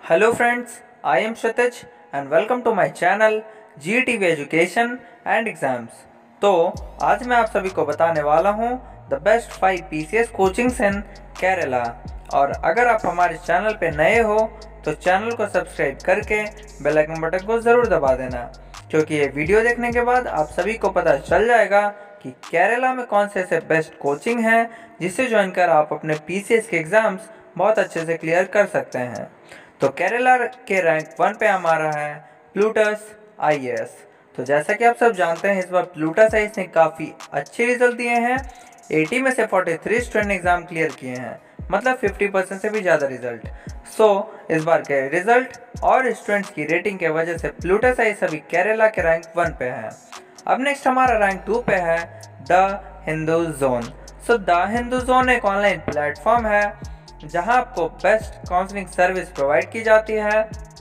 Hello friends, I am Kshitij and welcome to my channel GTV Education and Exams। तो आज मैं आप सभी को बताने वाला हूँ the best 5 PCS coachings in Kerala. और अगर आप हमारे चैनल पे नए हो तो चैनल को सब्सक्राइब करके बेल आइकन बटन को ज़रूर दबा देना, क्योंकि ये वीडियो देखने के बाद आप सभी को पता चल जाएगा कि केरला में कौन से ऐसे बेस्ट कोचिंग हैं जिसे ज्वाइन कर आप अपने PCS के एग्ज़ाम्स बहुत अच्छे से क्लियर कर सकते हैं। तो केरला के रैंक 1 पे हमारा है प्लूटस IAS। तो जैसा कि आप सब जानते हैं, इस बार प्लूटस IAS ने काफ़ी अच्छे रिजल्ट दिए हैं। 80 में से 43 स्टूडेंट एग्ज़ाम क्लियर किए हैं, मतलब 50% से भी ज़्यादा रिजल्ट। इस बार के रिजल्ट और स्टूडेंट्स की रेटिंग के वजह से प्लूटस IAS अभी केरला के रैंक 1 पे है। अब नेक्स्ट हमारा रैंक 2 पे है the Hindu zone. The Hindu zone एक ऑनलाइन प्लेटफॉर्म है जहां आपको बेस्ट काउंसलिंग सर्विस प्रोवाइड की जाती है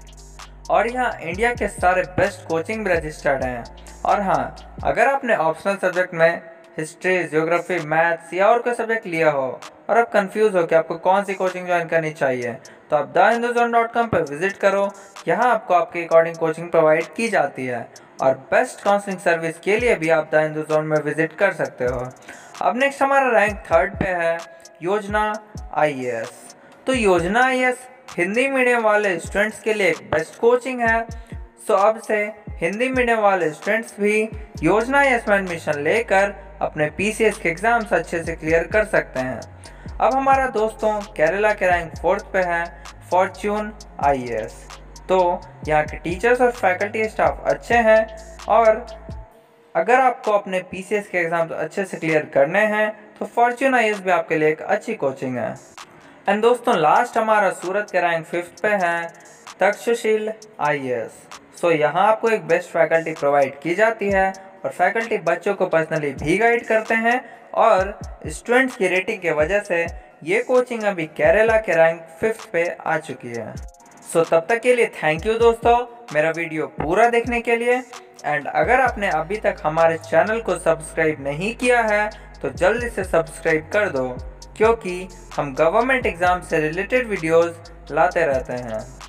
और यहाँ इंडिया के सारे बेस्ट कोचिंग भी रजिस्टर्ड हैं। और हाँ, अगर आपने ऑप्शनल सब्जेक्ट में हिस्ट्री, ज्योग्राफी, मैथ्स या और कोई सब्जेक्ट लिया हो और आप कंफ्यूज हो कि आपको कौन सी कोचिंग ज्वाइन करनी चाहिए, तो आप thehinduZone.com पर विजिट करो। यहाँ आपको आपके अकॉर्डिंग कोचिंग प्रोवाइड की जाती है और बेस्ट काउंसलिंग सर्विस के लिए भी आप द हिंदू जोन में विजिट कर सकते हो। अब नेक्स्ट हमारा रैंक 3 पे है योजना IAS। तो योजना IAS हिंदी मीडियम वाले स्टूडेंट्स के लिए एक बेस्ट कोचिंग है। अब से हिंदी मीडियम वाले स्टूडेंट्स भी योजना IAS में एडमिशन लेकर अपने PCS के एग्ज़ाम्स अच्छे से क्लियर कर सकते हैं। अब हमारा दोस्तों केरला के रैंक 4 पे है फॉर्च्यून IAS। तो यहाँ के टीचर्स और फैकल्टी स्टाफ अच्छे हैं और अगर आपको अपने PCS के एग्ज़ाम्स अच्छे से क्लियर करने हैं तो फॉर्च्यून IAS भी आपके लिए एक अच्छी कोचिंग है। एंड दोस्तों लास्ट हमारा सूरत के रैंक 5 पे है तक्षशिला IAS। यहाँ आपको एक बेस्ट फैकल्टी प्रोवाइड की जाती है और फैकल्टी बच्चों को पर्सनली भी गाइड करते हैं और स्टूडेंट्स की रेटिंग के वजह से ये कोचिंग अभी केरला के रैंक 5 पे आ चुकी है। तब तक के लिए थैंक यू दोस्तों, मेरा वीडियो पूरा देखने के लिए। एंड अगर आपने अभी तक हमारे चैनल को सब्सक्राइब नहीं किया है तो जल्दी से सब्सक्राइब कर दो, क्योंकि हम गवर्नमेंट एग्ज़ाम से रिलेटेड वीडियोस लाते रहते हैं।